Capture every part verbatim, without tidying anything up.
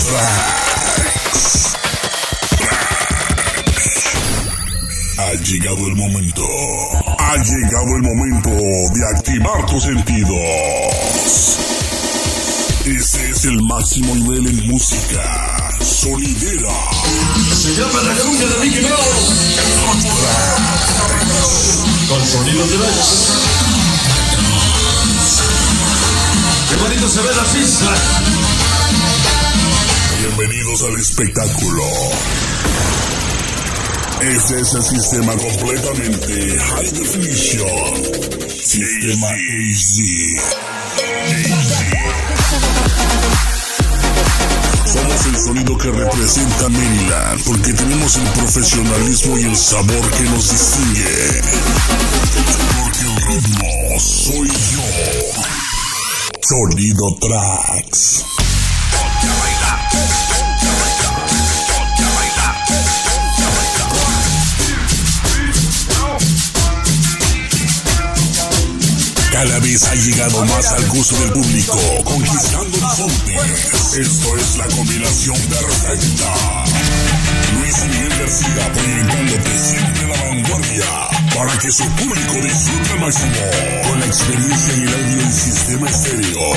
Tracks. Ha llegado el momento. Ha llegado el momento de activar tus sentidos. Ese es el máximo nivel en música sonidera. Se llama la cumbia de Mickey Mouse. Con sonido de bass. Qué bonito se ve la pista. Bienvenidos al espectáculo. Este es el sistema completamente High Definition. Sistema H D. Somos el sonido que representa Maryland, porque tenemos el profesionalismo y el sabor que nos distingue. Porque el ritmo soy yo. Sonido Tracks. Cada vez ha llegado más al gusto del público, conquistando horizontes. Esto es la combinación perfecta. Luis Miguel García proyectándote siempre la vanguardia para que su público disfrute al máximo con la experiencia y el audio en sistema estéreo.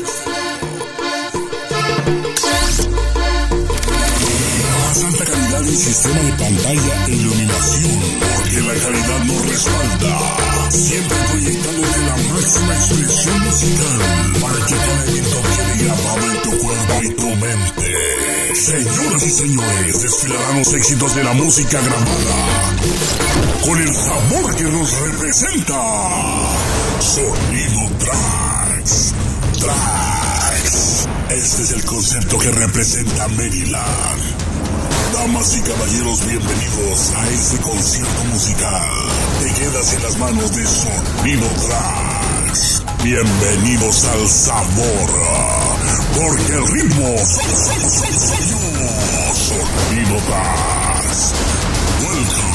Más alta calidad en sistema de pantalla e iluminación, porque la calidad nos respalda. Siempre proyectándote la máxima expresión musical para que cada evento quede grabado en tu cuerpo y tu mente. Señoras y señores, desfilarán los éxitos de la música grabada con el sabor que nos representa. Sonido Tracks. Tracks. Este es el concepto que representa Maryland. Damas y caballeros, bienvenidos a este concierto musical. Te quedas en las manos de Sonido Tracks. Bienvenidos al sabor, porque el ritmo soy, soy, soy, soy yo. Sonido Tracks. Welcome.